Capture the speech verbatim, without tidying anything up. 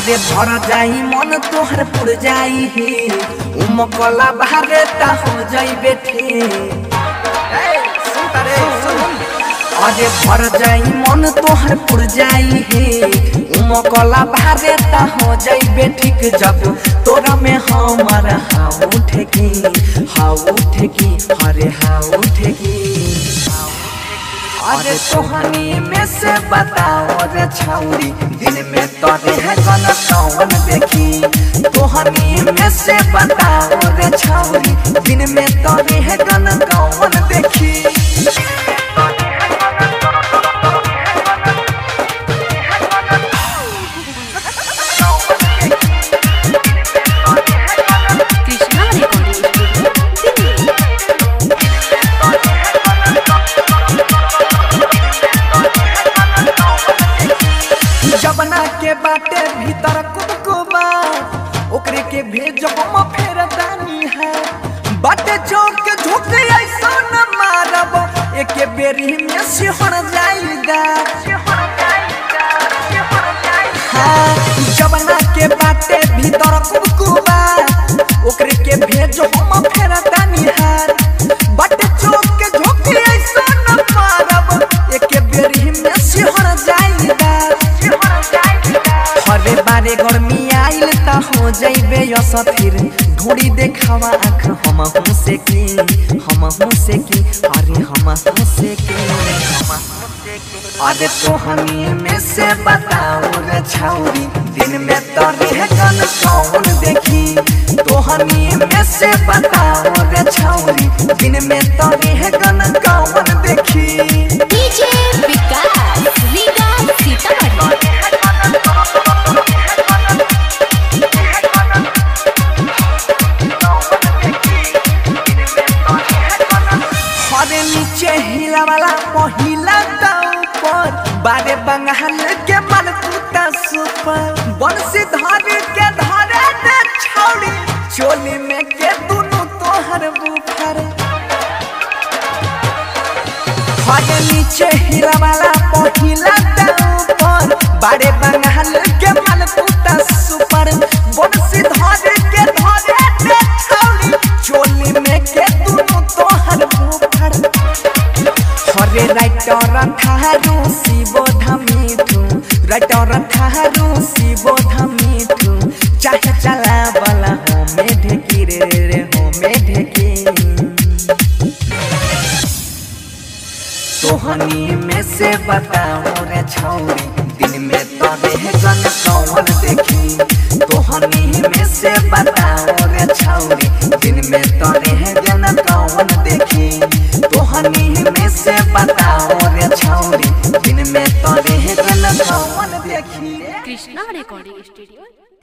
अरे भर जाई मन तोहर पुर जाई हे उमकला बाहरे ता हो जाई बेठे अरे भर जाई मन तोहर पुर जाई हे उमकला बाहरे ता हो जाई बेठिक जब तोरा में हमारा हाउ उठेगी हाउ उठेगी अरे हाउ उठेगी। अरे तोहनी में से बताओ रे छौरी दिन में तोरे है गन कौन देखी तोहनी में से बताओ रे छौरी दिन में तोरे है गन कौन देखी। जबना के बाटे भीतर कुबकुबा ओकरे के भेजो हम फेर दानी है बाटे चौक के झोंके ऐसा न मारब एके बेरी में सिहर जाईदा हाँ जबना के बाटे भीतर कुबकुबा ओकरे के भेजो हम फेर दानी है बाटे चौक के झोंके ऐसा न मारब एके बेरी में सिहर जाईदा। हरे बारे गर्मी आइल ता हो जाइबे असथिर ढोड़ी देखावा आँख हम हूँ से की हम हूँ से की अरे हम हूँ से की अरे तोहनी में से बताओ रे छौरी दिन में तोरे है गन कौन देखी तोहनी में से बताओ रे छौरी दिन में तोरे है गन कौन देखी। डीजे विकास रीगा सीतामढ़ी अरे नीचे हिला वाला पहिला ऊपर बारे बंगाल के मलकुता सुपर बंसी धारे के धारे दे छौड़ी चोली में के दुनु तोहर बुफर। अरे नीचे हिला वाला पहिला ऊपर बारे बंगाल के मलकुता सुपर बंसी धारे के धारे दे छौड़ी चोली में के दुनु तोहर बुफर। हरे राइटर थारू शिवो धमीठू राइटर थारू शिवो धमीठू चाहे चला वाला हो में ढेकी रे रे हो में ढेकी तोहनी में से बताओ रे छौरी दिन में तोरे है गन कौन देखी तोहनी में से बताओ रे छौरी दिन में तोरे है गन कौन देखी तोहनी में से बताओ रे छौरी दिन में तोरे है गन कौन देखी। Krishna recording studio.